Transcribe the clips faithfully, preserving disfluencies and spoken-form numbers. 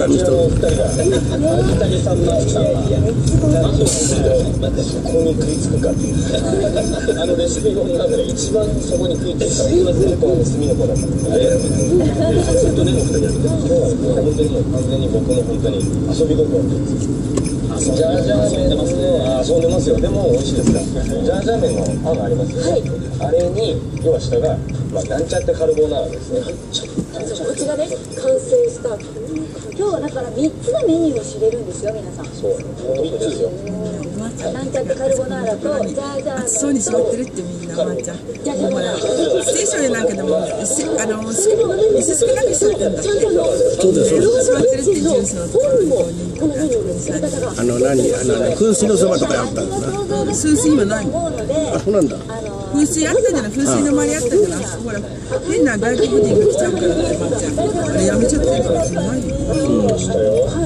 見しとる。 味谷さんのいやいやまずまたそこに食いつくかっていうあのレシピ本の中で一番そこに食いつくから今全部あの隅の子だったんで、あれずっとねお二人やってて、今日はもう本当にもう完全に僕の本当に遊び心です。ジャージャー麺の遊んでますよ。でも美味しいですから。ジャージャー麺のパンありますよね。あれに要は下がまあなんちゃってカルボナーラですね。 こちらで完成した今日はだからみっつのメニューを知れるんですよ皆さん。 そうみっつですよ。 なんちゃってカルボナーラとジャージャー麺。 そうに座ってるってみんなまっちゃん。 ジャージャー麺。 ステーションなんかでもあの椅子少なくしちゃってるんだ。 そうですそうです。 座ってるってジュースのところにこのメニューの作り方があの何あのね噴水のそばとかやったんですな。 噴水今ない。 あ、そうなんだ。 噴水あったじゃない。噴水の周りあったじゃない。ほら変な外国人が来ちゃうからってまっちゃん。あれやめちゃってるからすごい。 はい。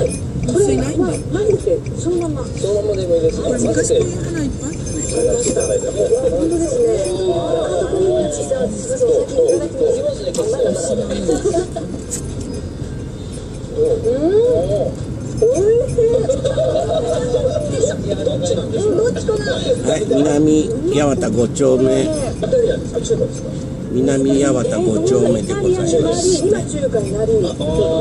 これないんだよ。ないってそのまま。 そのままでもいいですね。 これ昔こういう花いっぱいあったね。 本当ですね。実は私も先にいただきます。うん。おいしい。どっちなんですか。どっちかな。 はい、南八幡ご丁目。南八幡ご丁目でございます。 今中華になり。ぐっ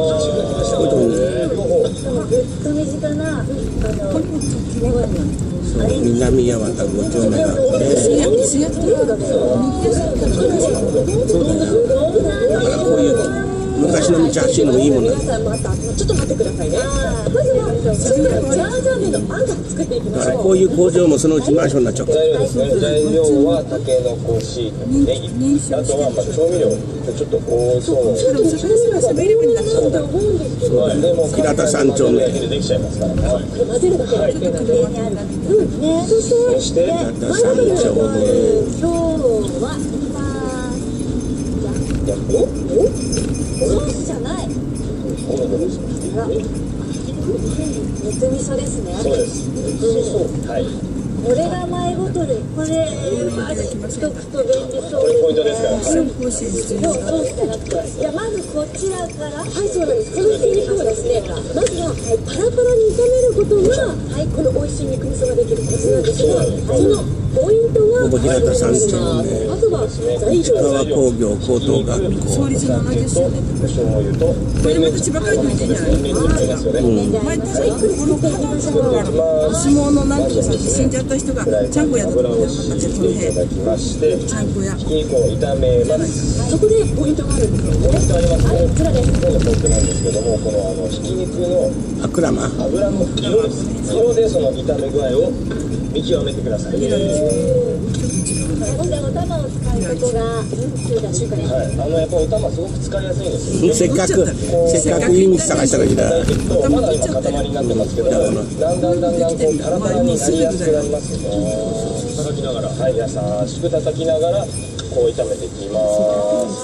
と身近なあの名古屋の。 南八幡ご丁目があって。そうだな。だからこういう昔の道走るのもいいもんなんだ。 ちょっと待ってくださいね。まずはジャージャー麺のあんを作っていきましょう。 こういう工場もそのうちマンションになっちゃう。 材料ですね。材料はタケノコ、シイタケ、ネギ、あとはまあ調味料、ちょっとこうそう。 それそれそれベリベリだそうだ。 そうでも平田三丁目でできちゃいますから。 混ぜるだけで。うんね。そして平田三丁目。 今日は今おおソースじゃない。肉味噌ですね。 そうです。肉味噌。はい。 これがマイボトル。これまず一つと便利そうこれポイントですから。 そう欲しいですよ。 そうそうじゃなくて、じゃあまずこちらから。はい、そうなんです。このひき肉をですね、まずはパラパラに炒めることが、はい、この美味しい肉味噌ができるコツなんですが、そのポイントはここ平田三丁目。 あとは材料。 川工業高等学校。 創立のななじゅっしゅうねん。 醤油とこれまた千葉海岸でいいんじゃない。前確かこの相撲のなんとかさ死んじゃった人がちゃんこ屋だったんだよ。この辺ちゃんこ屋。 ひき肉を炒めます。 そこでポイントがあるんですよね。 ポイントありますね。 こちらです。 これがポイントなんですけども、このあのひき肉のあくらま。 油の色です。色でその炒め具合を見極めてください。 今回お玉を使うことがうん中華中華です。 はい。あのやっぱお玉すごく使いやすいんですよ。 せっかくせっかくいい道探したのにな。 まだ今塊になってますけど、だんだんだんだんこうパラパラになりやすくなります。叩きながら、はい、優しく叩きながらこう炒めていきます。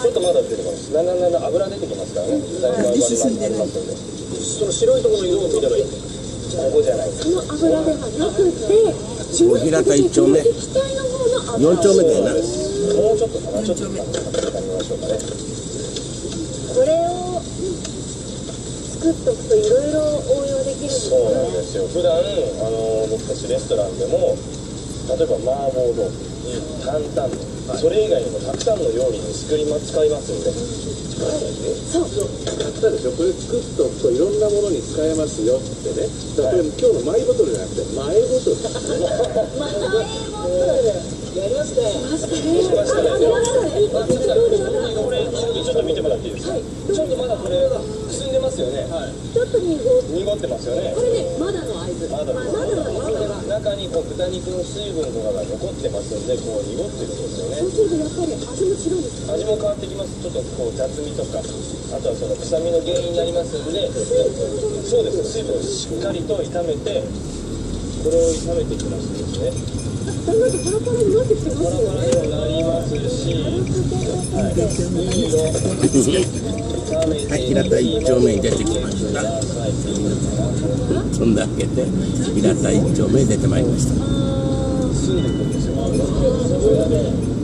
ちょっとまだ出てこないです。だんだんだんだん油出てきますからね。だいぶ油になりますので、その白いところの色を見ればいい。ここじゃない。 その油ではなくて、 平田一丁目。 液体の方の油。 四丁目だよな。 もうちょっとかな、ちょっとかな、かけてみましょうかね。 これを作っとくといろいろ応用できるんですね。 そうなんですよ。普段あの僕たちレストランでも例えば麻婆豆腐、担々麺、それ以外にもたくさんの料理に作りま使いますんで。 そう。 買ったでしょ。これ作っとくといろんなものに使えますよってね。だから今日のマイボトルじゃなくてマイボトル。 マイボトル。 やりますね。 マジで。 しましたね。これちょっと見てもらっていいですか。ちょっとまだこれくすんでますよね。 ちょっと濁濁ってますよね。 これねまだの合図。 まだまだの合図。 中にこう豚肉の水分とかが残ってますんで、こう濁ってるんですよね。 そうするとやっぱり味も違うんですか。 味も変わってきます。ちょっとこう雑味とか、あとはその臭みの原因になりますんで、そうです。水分をしっかりと炒めて、これを炒めていきますですね。 だんだんとパラパラになってきてますよね。 パラパラにもなりますし、はい、いい色。 はい、平田一丁目に出てきました。そんだけで平田一丁目に出てまいりました。 吸いでいくんですよ。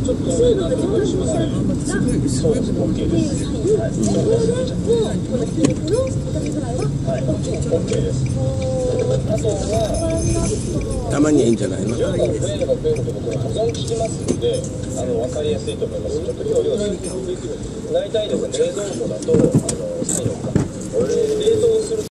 ちょっと水分が上手になったらそうです、OK です。はい、 それでもうこのひき肉の炒めフライは OK。OK です。あとはたまにはいいんじゃないの。 量が増えれば増えるほどこれ保存効きますので、あの分かりやすいと思います。ちょっと今日量大体ですね、冷蔵庫だとあのさん、よっか。冷